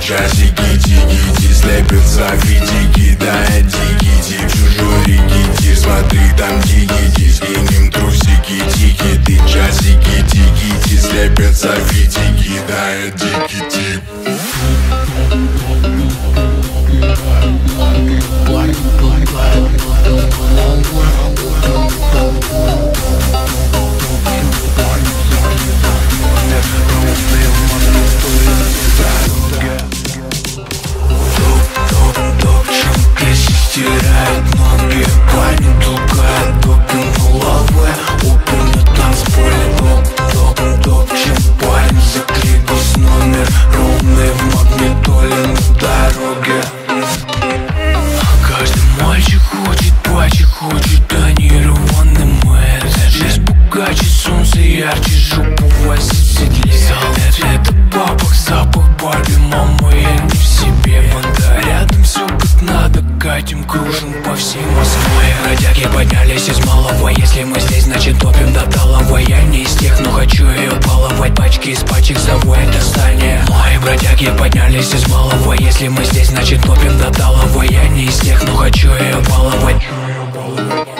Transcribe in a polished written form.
часики тики-ти, слепятся фитики, да, дикити, в чужой рикити. Смотри, там дикити, скинем трусики тики, ты часики тики-ти, слепятся фитики, да, дикити. Стирает ноги, парни толкает допинг головы. Опен на танцполе, топ-чем парень. Закликус номер ровный в магнитоле на дороге. Каждый мальчик хочет пачек, хочет тонированный мэр. Жизнь богаче, солнце ярче, жопу возит в седле. Это бабах, запах Барби, мама, я не в себе. Банда рядом, все как надо, катим, кружим по всей Москве. Бродяги поднялись из малого, если мы здесь, значит топим до талого. Я не из тех, но хочу ее баловать, пачки из пачек заводят до здания. Мои бродяги поднялись из малого, если мы здесь, значит топим до талого. Я не из тех, но хочу ее баловать.